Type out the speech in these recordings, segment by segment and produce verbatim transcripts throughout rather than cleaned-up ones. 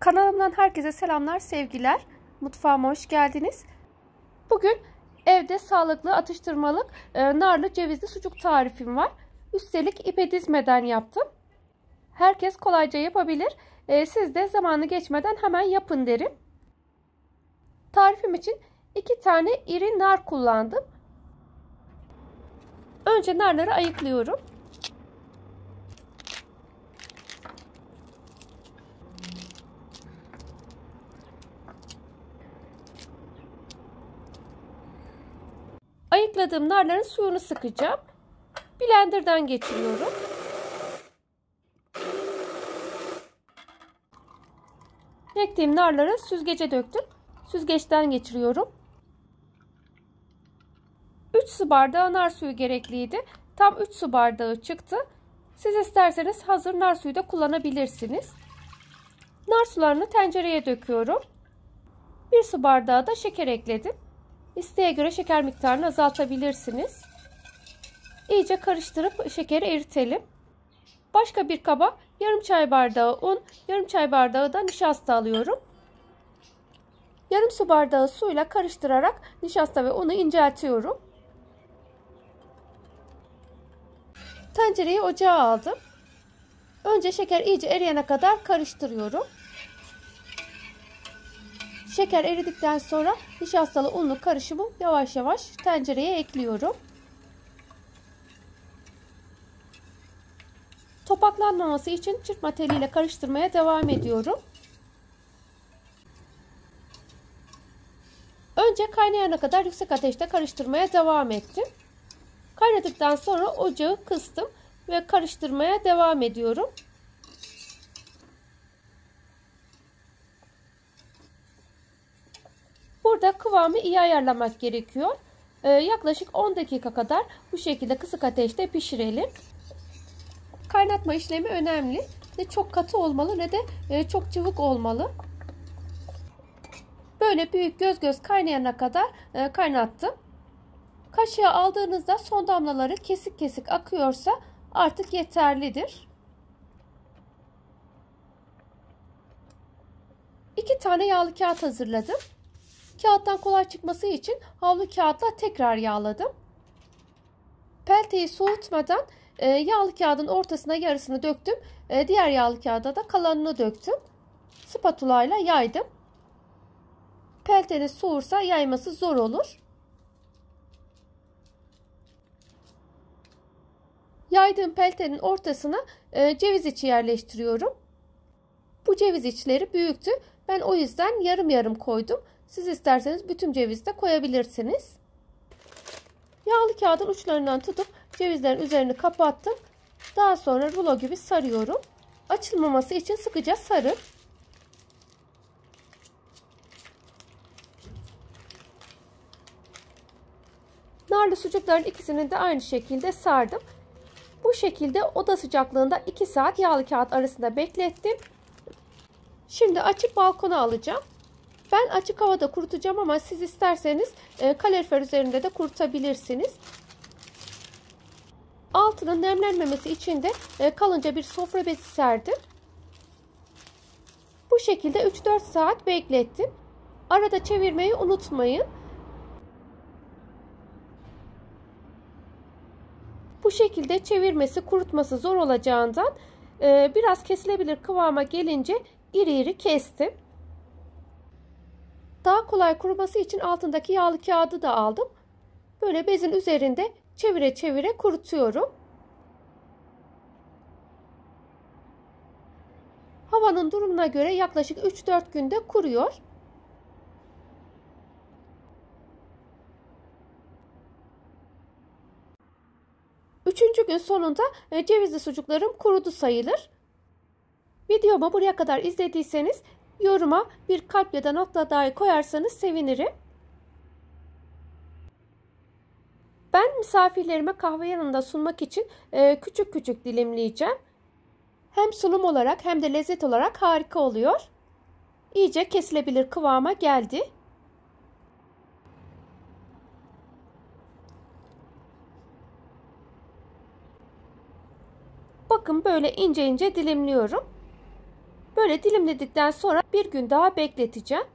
Kanalımdan herkese selamlar, sevgiler. Mutfağıma hoş geldiniz. Bugün evde sağlıklı, atıştırmalık, e, narlı, cevizli sucuk tarifim var. Üstelik ipe dizmeden yaptım. Herkes kolayca yapabilir. E, siz de zamanı geçmeden hemen yapın derim. Tarifim için iki tane iri nar kullandım. Önce narları ayıklıyorum. Ayıkladığım narların suyunu sıkacağım. Blender'dan geçiriyorum. Ektiğim narları süzgece döktüm. Süzgeçten geçiriyorum. üç su bardağı nar suyu gerekliydi. Tam üç su bardağı çıktı. Siz isterseniz hazır nar suyu da kullanabilirsiniz. Nar sularını tencereye döküyorum. bir su bardağı da şeker ekledim. İsteğe göre şeker miktarını azaltabilirsiniz. İyice karıştırıp şekeri eritelim. Başka bir kaba yarım çay bardağı un, yarım çay bardağı da nişasta alıyorum. Yarım su bardağı suyla karıştırarak nişasta ve unu inceltiyorum. Tencereyi ocağa aldım. Önce şeker iyice eriyene kadar karıştırıyorum. Şeker eridikten sonra nişastalı unlu karışımı yavaş yavaş tencereye ekliyorum. Topaklanmaması için çırpma teliyle karıştırmaya devam ediyorum. Önce kaynayana kadar yüksek ateşte karıştırmaya devam ettim. Kaynadıktan sonra ocağı kıstım ve karıştırmaya devam ediyorum. Burada kıvamı iyi ayarlamak gerekiyor. Ee, yaklaşık on dakika kadar bu şekilde kısık ateşte pişirelim. Kaynatma işlemi önemli. Ne çok katı olmalı ne de e, çok cıvık olmalı. Böyle büyük göz göz kaynayana kadar e, kaynattım. Kaşığa aldığınızda son damlaları kesik kesik akıyorsa artık yeterlidir. İki tane yağlı kağıt hazırladım. Kağıttan kolay çıkması için havlu kağıtla tekrar yağladım. Pelteyi soğutmadan e, yağlı kağıdın ortasına yarısını döktüm. E, diğer yağlı kağıda da kalanını döktüm. Spatula ile yaydım. Pelteniz soğursa yayması zor olur. Yaydığım peltenin ortasına e, ceviz içi yerleştiriyorum. Bu ceviz içleri büyüktü. Ben o yüzden yarım yarım koydum. Siz isterseniz bütün cevizi de koyabilirsiniz. Yağlı kağıdın uçlarından tutup cevizlerin üzerini kapattım. Daha sonra rulo gibi sarıyorum. Açılmaması için sıkıca sarın. Narlı sucukların ikisini de aynı şekilde sardım. Bu şekilde oda sıcaklığında iki saat yağlı kağıt arasında beklettim. Şimdi açıp balkona alacağım. Ben açık havada kurutacağım ama siz isterseniz e, kalorifer üzerinde de kurutabilirsiniz. Altının nemlenmemesi için de e, kalınca bir sofra bezi serdim. Bu şekilde üç dört saat beklettim. Arada çevirmeyi unutmayın. Bu şekilde çevirmesi, kurutması zor olacağından e, biraz kesilebilir kıvama gelince iri iri kestim. Daha kolay kuruması için altındaki yağlı kağıdı da aldım. Böyle bezin üzerinde çevire çevire kurutuyorum. Havanın durumuna göre yaklaşık üç dört günde kuruyor. Üçüncü gün sonunda cevizli sucuklarım kurudu sayılır. Videomu buraya kadar izlediyseniz yoruma bir kalp ya da nokta dahi koyarsanız sevinirim. Ben misafirlerime kahve yanında sunmak için küçük küçük dilimleyeceğim. Hem sunum olarak hem de lezzet olarak harika oluyor. İyice kesilebilir kıvama geldi. Bakın böyle ince ince dilimliyorum. Böyle dilimledikten sonra bir gün daha bekleteceğim.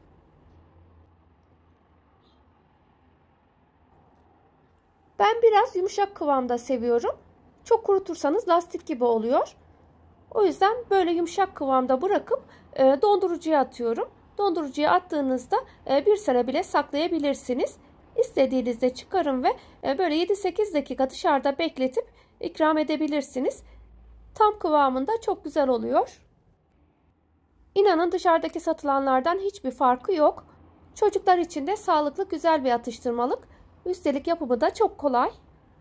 Ben biraz yumuşak kıvamda seviyorum. Çok kurutursanız lastik gibi oluyor. O yüzden böyle yumuşak kıvamda bırakıp e, dondurucuya atıyorum. Dondurucuya attığınızda e, bir sene bile saklayabilirsiniz. İstediğinizde çıkarın ve e, böyle yedi sekiz dakika dışarıda bekletip ikram edebilirsiniz. Tam kıvamında çok güzel oluyor. İnanın dışarıdaki satılanlardan hiçbir farkı yok. Çocuklar için de sağlıklı, güzel bir atıştırmalık. Üstelik yapımı da çok kolay.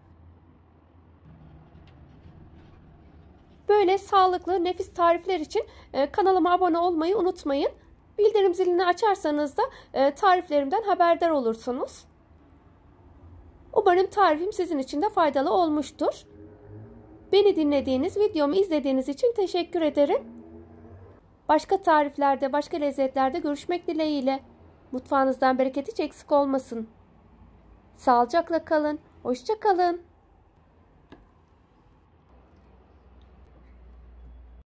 Böyle sağlıklı, nefis tarifler için kanalıma abone olmayı unutmayın. Bildirim zilini açarsanız da tariflerimden haberdar olursunuz. Umarım tarifim sizin için de faydalı olmuştur. Beni dinlediğiniz, videomu izlediğiniz için teşekkür ederim. Başka tariflerde, başka lezzetlerde görüşmek dileğiyle. Mutfağınızdan bereket hiç eksik olmasın. Sağlıcakla kalın. Hoşça kalın.